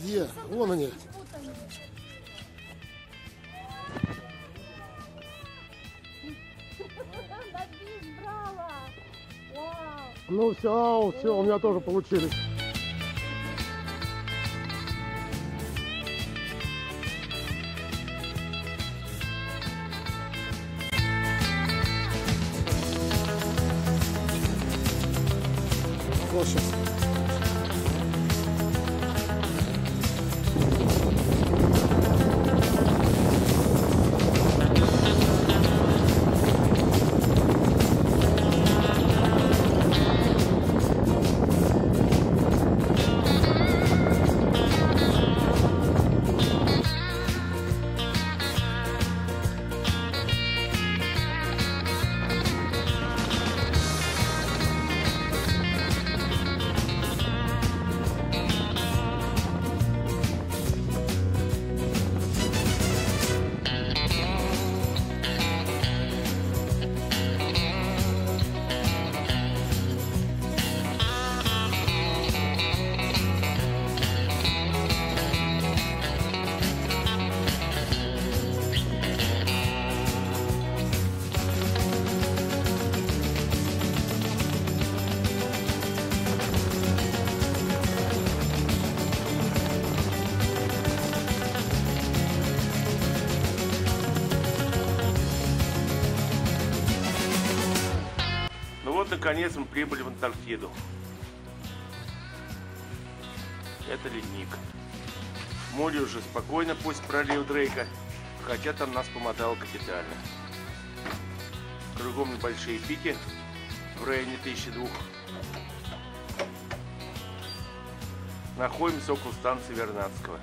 Где? Вон они. Ну все, у меня тоже получились. Вот сейчас. Вот, наконец, мы прибыли в Антарктиду. Это ледник. Море уже спокойно после пролива Дрейка, хотя там нас помотало капитально. Кругом небольшие пики в районе 1002. Находимся около станции Вернадского.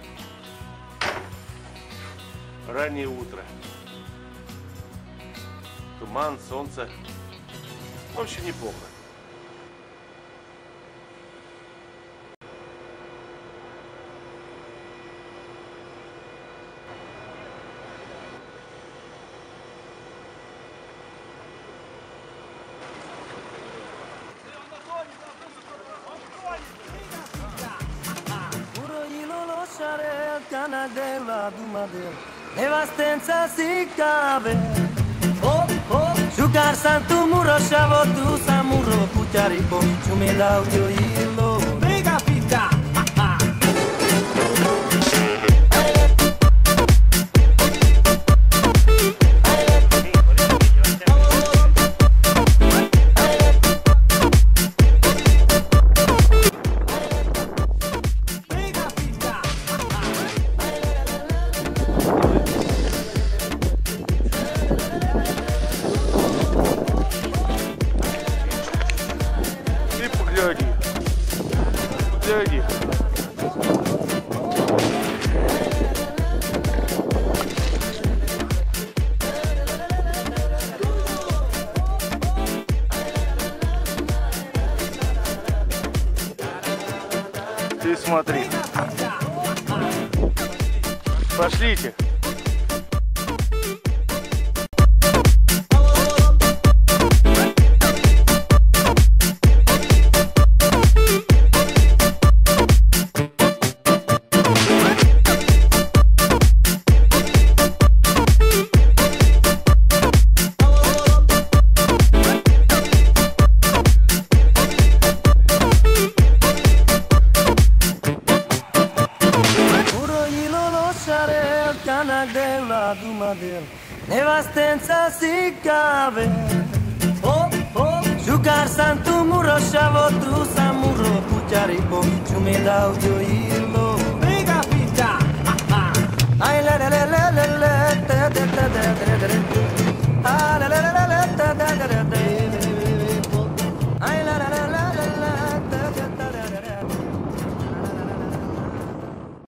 Раннее утро. Туман, солнце. В общем, неплохо. Jugar santo muro chavo tu samuro pucharipo chumela ujoilo mega pita Гляди. Ты смотри. Пошлите. Nevastenza si cave Jugar santo muro chavo tu samuro pucharipo chumela ujoilo